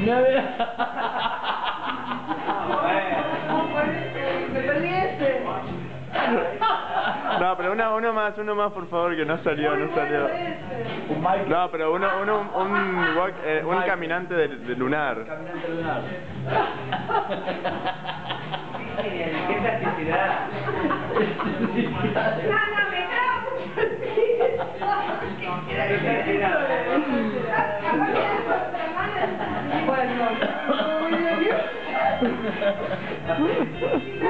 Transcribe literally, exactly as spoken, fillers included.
No había... Me perdí ese. No, pero uno, uno más, uno más por favor, que no salió, no salió. Un Michael. No, pero uno, uno, un, un, walk, eh, un caminante de, de lunar. Caminante lunar. ¡Qué plasticidad! ¡Nana, me cago! Bueno,